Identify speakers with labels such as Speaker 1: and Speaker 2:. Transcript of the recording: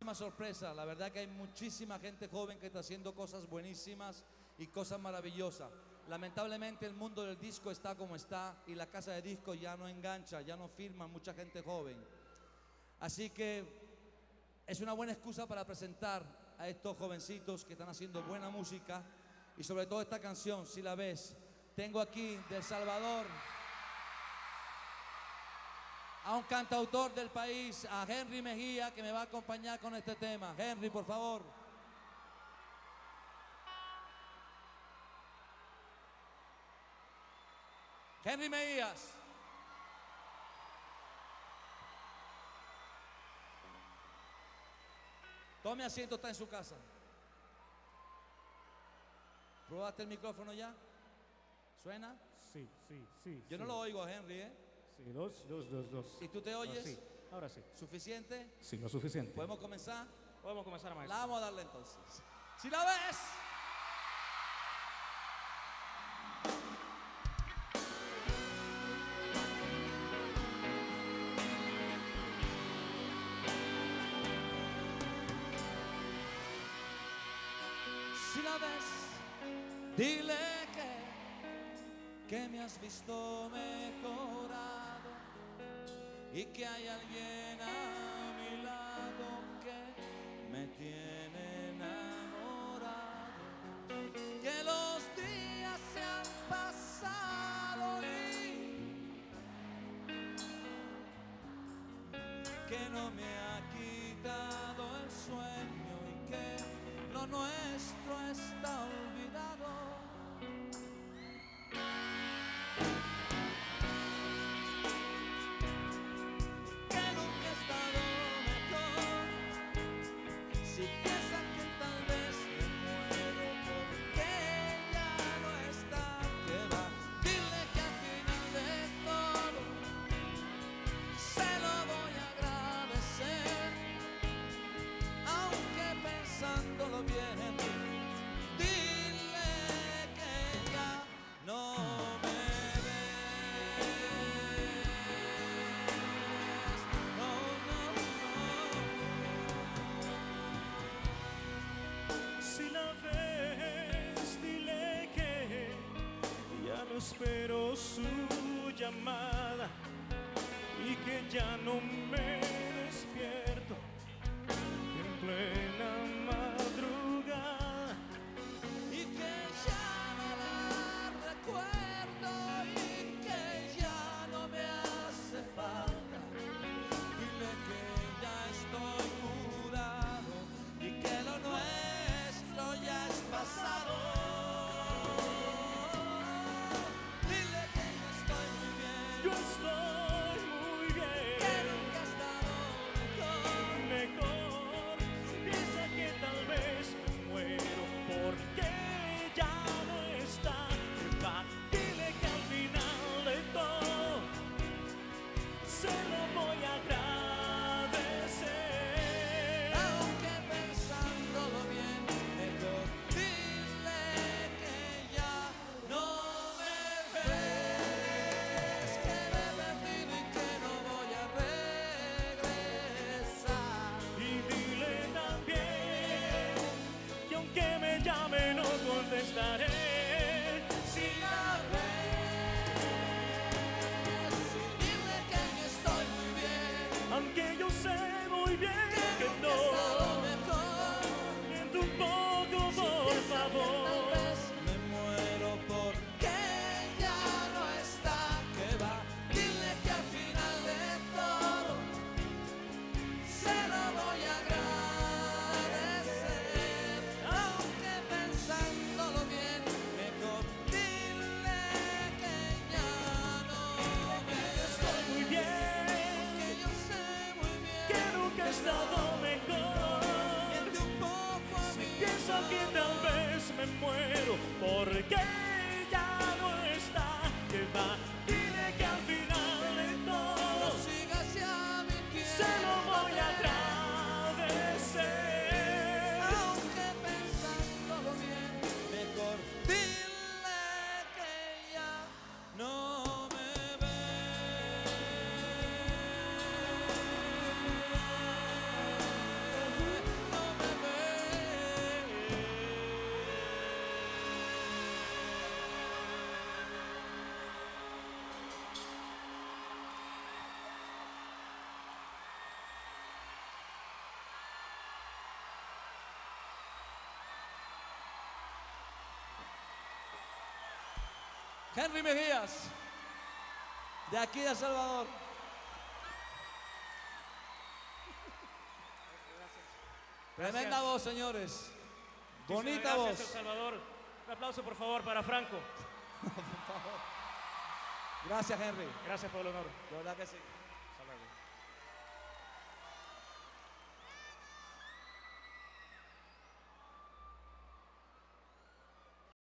Speaker 1: muchísimas sorpresas. La verdad que hay muchísima gente joven que está haciendo cosas buenísimas y cosas maravillosas. Lamentablemente el mundo del disco está como está y la casa de discos ya no engancha, ya no firma mucha gente joven. Así que es una buena excusa para presentar a estos jovencitos que están haciendo buena música y sobre todo esta canción, Si la ves. Tengo aquí de El Salvador a un cantautor del país, a Henry Mejía, que me va a acompañar con este tema. Henry, por favor. Henry Mejías. Tome asiento, está en su casa. ¿Probaste el micrófono ya? ¿Suena?
Speaker 2: Sí, sí, sí.
Speaker 1: Yo no lo oigo a Henry, ¿eh?
Speaker 2: Sí, dos.
Speaker 1: ¿Y tú te oyes?
Speaker 2: Sí, ahora sí.
Speaker 1: ¿Suficiente?
Speaker 2: Sí, lo suficiente.
Speaker 1: ¿Podemos comenzar?
Speaker 2: Podemos comenzar, maestro.
Speaker 1: La vamos a darle entonces. ¡Si la ves! Si la ves, dile que me has visto mejorado y que hay alguien a mi lado que me tiene enamorado, que los días se han pasado y que no me ha quitado el sueño y que lo nuestro está olvidado. Bien, dile que ya no me ves. No, no,
Speaker 2: no. Si la ves, dile que ya no espero su llamada y que ya no me despierto en plena madrugada
Speaker 1: y que ya no la recuerdo y que ya no me hace falta. Dile que ya estoy curado y que lo nuestro ya es pasado. Dile que yo estoy muy bien.
Speaker 2: Yo estoy muy bien.
Speaker 1: Que nunca he estado mejor.
Speaker 2: Piensa que tal vez me muero porque ya no está. Va, dile que al final de todo se lo voy a agradecer.
Speaker 1: Aunque pensándolo bien, mejor dile que ya no me ves, que me he perdido y que no voy a regresar.
Speaker 2: Y dile también que aunque me llame no contestaré.
Speaker 1: Si la ves, dile que yo estoy muy bien,
Speaker 2: Aunque yo sé muy bien que
Speaker 1: nunca he estado mejor.
Speaker 2: miento un poco, por favor.
Speaker 1: Tal vez me muero porque ya no está, que va. Dile que al final de todo se lo voy a agradecer. Aunque pensándolo bien, mejor dile que ya no me
Speaker 2: Estoy muy bien,
Speaker 1: que yo sé muy bien
Speaker 2: que nunca he estado mejor.
Speaker 1: miente un poco a mí.
Speaker 2: Pienso que tal vez me muero
Speaker 1: Henry Mejías, de aquí de El Salvador. Tremenda voz, señores. Bonita voz.
Speaker 2: Gracias, El Salvador. Un aplauso, por favor, para Franco.
Speaker 1: Gracias, Henry.
Speaker 2: Gracias por el honor.
Speaker 1: De verdad que sí.